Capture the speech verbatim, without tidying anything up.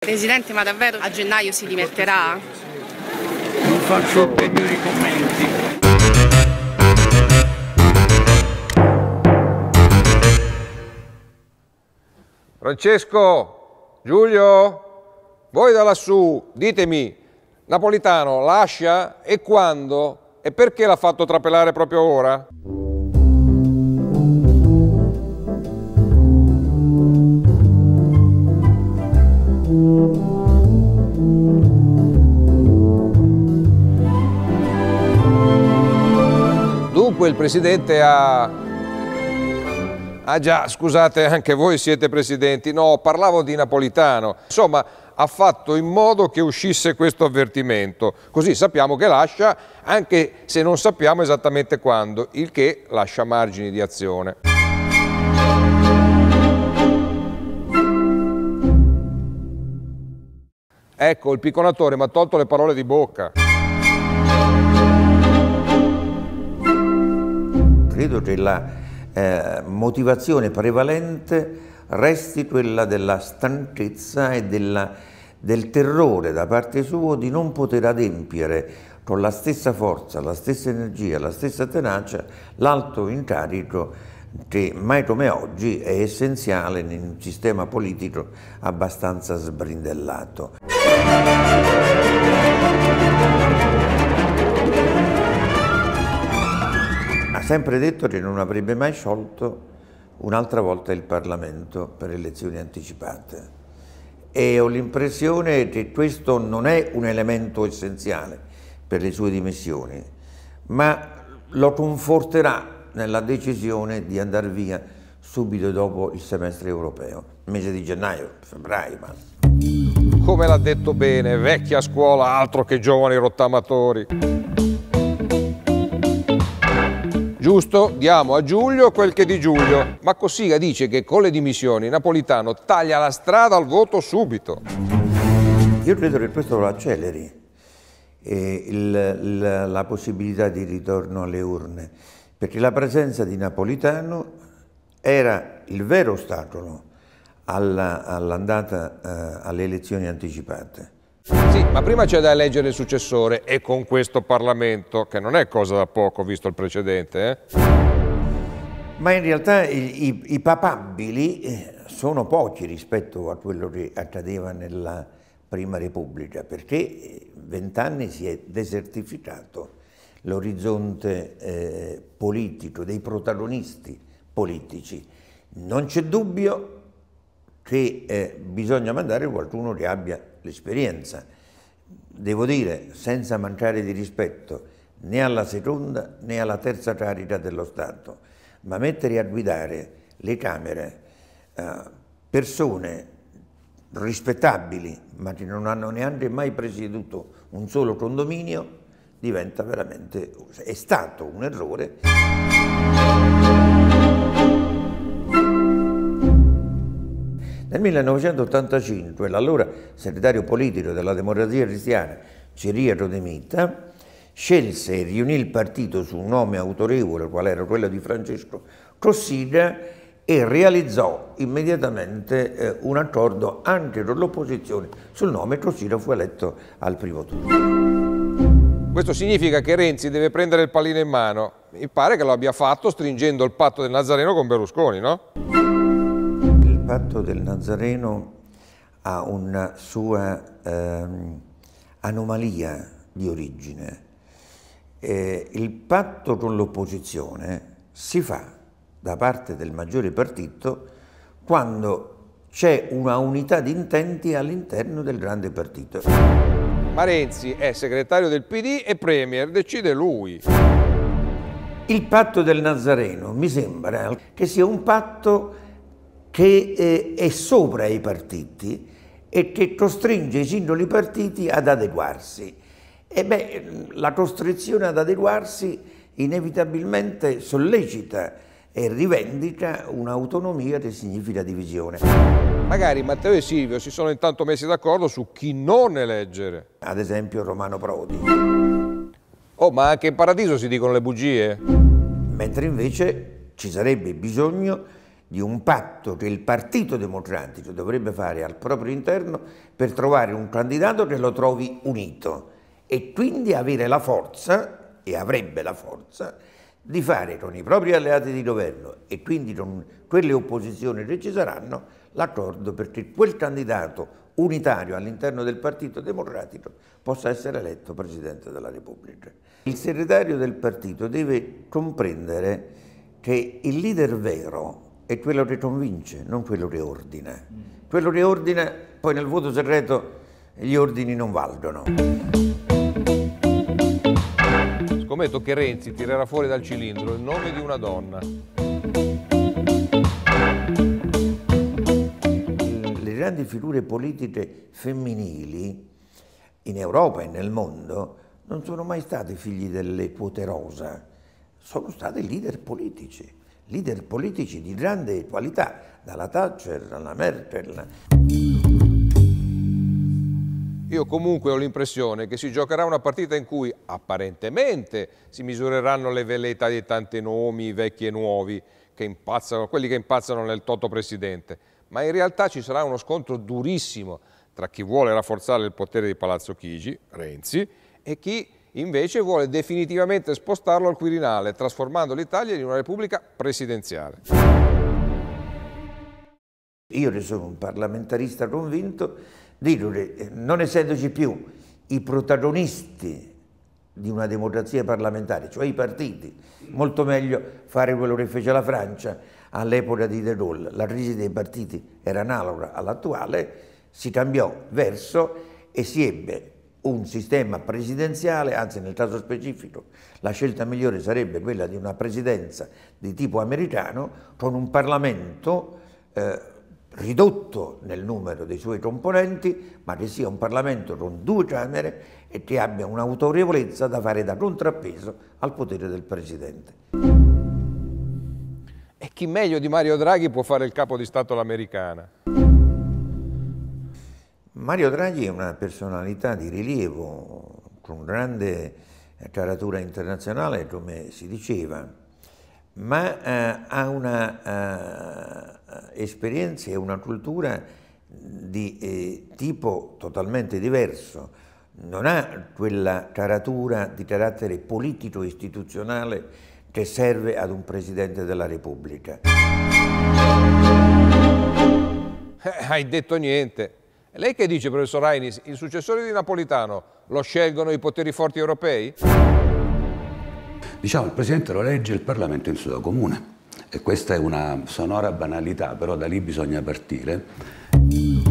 Presidente, ma davvero a gennaio si dimetterà? Non faccio ulteriori commenti. Francesco, Giulio, voi da lassù, ditemi, Napolitano lascia e quando? E perché l'ha fatto trapelare proprio ora? Dunque il Presidente ha... Ah già, scusate, anche voi siete presidenti. No, parlavo di Napolitano. Insomma, ha fatto in modo che uscisse questo avvertimento. Così sappiamo che lascia, anche se non sappiamo esattamente quando, il che lascia margini di azione. Ecco, il picconatore mi ha tolto le parole di bocca. Credo che la eh, motivazione prevalente resti quella della stanchezza e della, del terrore da parte sua di non poter adempiere con la stessa forza, la stessa energia, la stessa tenacia l'alto incarico che mai come oggi è essenziale in un sistema politico abbastanza sbrindellato. Ha sempre detto che non avrebbe mai sciolto un'altra volta il Parlamento per elezioni anticipate e ho l'impressione che questo non è un elemento essenziale per le sue dimissioni, ma lo conforterà nella decisione di andare via subito dopo il semestre europeo, mese di gennaio, febbraio. Ma... Come l'ha detto bene, vecchia scuola, altro che giovani rottamatori. Giusto, diamo a Giulio quel che è di Giulio, ma Cossiga dice che con le dimissioni Napolitano taglia la strada al voto subito. Io credo che questo lo acceleri, eh, il, il, la possibilità di ritorno alle urne, perché la presenza di Napolitano era il vero ostacolo all'andata eh, alle elezioni anticipate. Sì, ma prima c'è da eleggere il successore e con questo Parlamento, che non è cosa da poco visto il precedente. Eh? Ma in realtà i, i, i papabili sono pochi rispetto a quello che accadeva nella Prima Repubblica, perché vent'anni si è desertificato l'orizzonte eh, politico, dei protagonisti politici. Non c'è dubbio che eh, bisogna mandare qualcuno che abbia l'esperienza. Devo dire, senza mancare di rispetto né alla seconda né alla terza carica dello Stato, ma mettere a guidare le Camere eh, persone rispettabili, ma che non hanno neanche mai presieduto un solo condominio, diventa veramente, è stato un errore. Nel millenovecentottantacinque l'allora segretario politico della Democrazia Cristiana, Ciriaco De Mita, scelse e riunì il partito su un nome autorevole, qual era quello di Francesco Cossiga, e realizzò immediatamente eh, un accordo anche con l'opposizione sul nome. Cossiga fu eletto al primo turno. Questo significa che Renzi deve prendere il pallino in mano. Mi pare che lo abbia fatto stringendo il patto del Nazareno con Berlusconi, no? Il patto del Nazareno ha una sua ehm, anomalia di origine. Eh, il patto con l'opposizione si fa da parte del maggiore partito quando c'è una unità di intenti all'interno del grande partito. Ma Renzi è segretario del P D e premier, decide lui. Il patto del Nazareno mi sembra che sia un patto che eh, è sopra i partiti e che costringe i singoli partiti ad adeguarsi. E beh, la costrizione ad adeguarsi inevitabilmente sollecita e rivendica un'autonomia che significa divisione. Magari Matteo e Silvio si sono intanto messi d'accordo su chi non eleggere. Ad esempio Romano Prodi. Oh, ma anche in paradiso si dicono le bugie. Mentre invece ci sarebbe bisogno di un patto che il Partito Democratico dovrebbe fare al proprio interno per trovare un candidato che lo trovi unito e quindi avere la forza, e avrebbe la forza, di fare con i propri alleati di governo e quindi con quelle opposizioni che ci saranno l'accordo perché quel candidato unitario all'interno del Partito Democratico possa essere eletto Presidente della Repubblica. Il segretario del partito deve comprendere che il leader vero è quello che convince, non quello che ordina. Quello che ordina, poi nel voto segreto gli ordini non valgono. Scommetto che Renzi tirerà fuori dal cilindro il nome di una donna. Le grandi figure politiche femminili in Europa e nel mondo non sono mai state figli delle quote rosa, sono state leader politici, leader politici di grande qualità, dalla Thatcher alla Merkel. Io comunque ho l'impressione che si giocherà una partita in cui apparentemente si misureranno le velleità di tanti nomi, vecchi e nuovi, che impazzano, quelli che impazzano nel toto presidente, ma in realtà ci sarà uno scontro durissimo tra chi vuole rafforzare il potere di Palazzo Chigi, Renzi, e chi invece vuole definitivamente spostarlo al Quirinale, trasformando l'Italia in una repubblica presidenziale. Io che sono un parlamentarista convinto, dico che non essendoci più i protagonisti di una democrazia parlamentare, cioè i partiti, molto meglio fare quello che fece la Francia all'epoca di De Gaulle. La crisi dei partiti era analoga all'attuale, si cambiò verso e si ebbe un sistema presidenziale, anzi nel caso specifico la scelta migliore sarebbe quella di una presidenza di tipo americano con un Parlamento eh, ridotto nel numero dei suoi componenti, ma che sia un Parlamento con due Camere e che abbia un'autorevolezza da fare da contrappeso al potere del Presidente. E chi meglio di Mario Draghi può fare il capo di Stato all'americana? Mario Draghi è una personalità di rilievo, con grande caratura internazionale, come si diceva, ma eh, ha una eh, esperienza e una cultura di eh, tipo totalmente diverso. Non ha quella caratura di carattere politico-istituzionale che serve ad un Presidente della Repubblica. Eh, hai detto niente. E lei che dice, professor Ainis, il successore di Napolitano lo scelgono i poteri forti europei? Diciamo, il Presidente lo elegge il Parlamento in seduta comune e questa è una sonora banalità, però da lì bisogna partire.